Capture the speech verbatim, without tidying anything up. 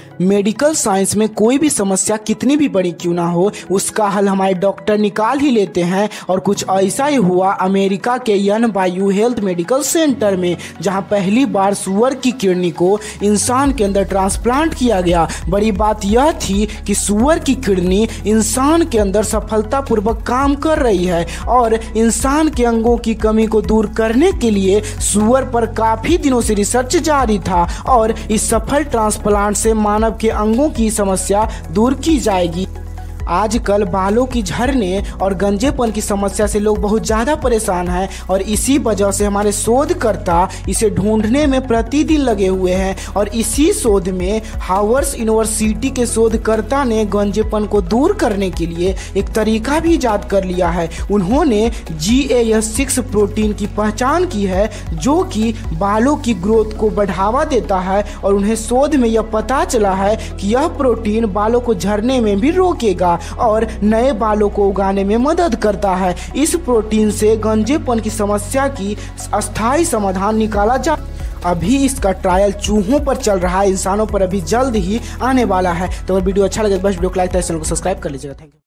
Medical science में कोई भी समस्या कितनी भी बड़ी क्यों ना हो, उसका हल हमारे डॉक्टर निकाल ही लेते हैं। और कुछ ऐसा ही हुआ अमेरिका के NYU health medical centre में, जहां पहली बार सुअर की किडनी को इंसान के अंदर ट्रांसप्लांट किया गया। बड़ी बात यह थी कि सुअर की किडनी इंसान के अंदर सफलतापूर्वक काम कर रही है और इंसान के अंगों की कमी को दूर करने के लिए सुअर पर काफी दिनों से रिसर्च जारी था और इस सफल ट्रांसप्लांट से मानव के अंगों की समस्या दूर की जाएगी। आजकल बालों की झड़ने और गंजेपन की समस्या से लोग बहुत ज़्यादा परेशान हैं और इसी वजह से हमारे शोधकर्ता इसे ढूंढने में प्रतिदिन लगे हुए हैं। और इसी शोध में हार्वर्ड यूनिवर्सिटी के शोधकर्ता ने गंजेपन को दूर करने के लिए एक तरीका भी ईजाद कर लिया है। उन्होंने G A S six protein की पहचान की है, जो कि बालों की ग्रोथ को बढ़ावा देता है। और उन्हें शोध में यह पता चला है कि यह प्रोटीन बालों को झड़ने में भी रोकेगा और नए बालों को उगाने में मदद करता है। इस प्रोटीन से गंजेपन की समस्या की अस्थायी समाधान निकाला जा अभी इसका ट्रायल चूहों पर चल रहा है, इंसानों पर अभी जल्द ही आने वाला है। तो अगर वीडियो अच्छा लगे तो बस वीडियो को लाइक करें, चैनल को सब्सक्राइब कर लीजिएगा। Thank you.